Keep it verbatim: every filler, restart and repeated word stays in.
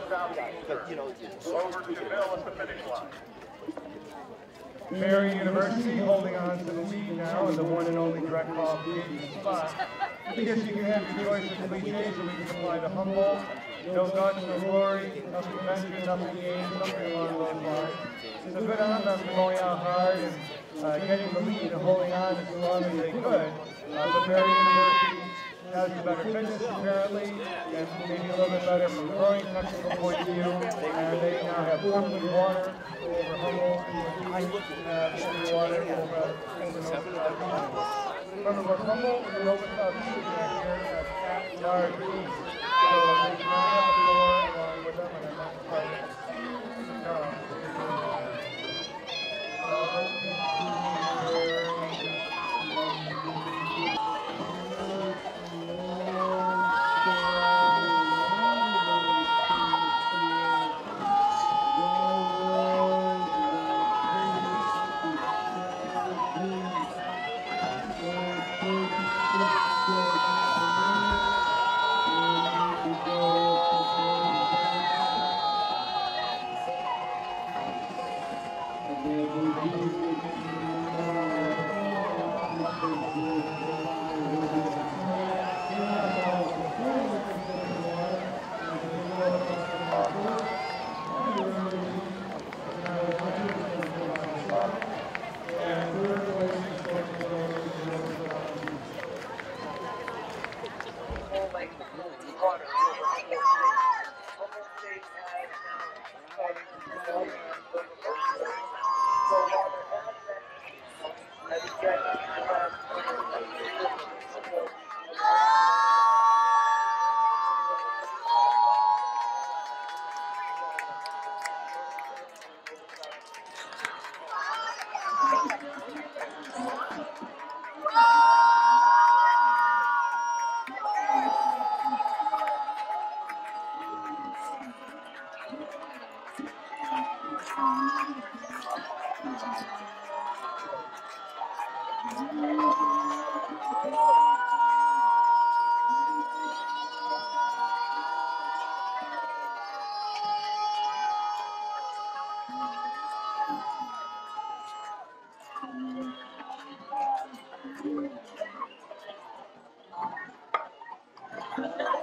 But, you know, it's over to Bill at the finish line. Mary University holding on to the lead now in the one and only direct qualification spot. I guess you can have your choice of cliches, or we can apply to Humboldt. No guts, no glory, nothing ventured, nothing gained, something along those lines. So good on them going out hard and uh, getting the lead and holding on as long as they could. Uh, but Mary University has the better fitness apparently, and maybe a little bit better from a throwing technical point of view. And they now have Portland water over Humboldt, and I look at uh, water over Remember, Humboldt is over South East back here at yard east. So they can have the floor along with them, and that's part of it. Thank you.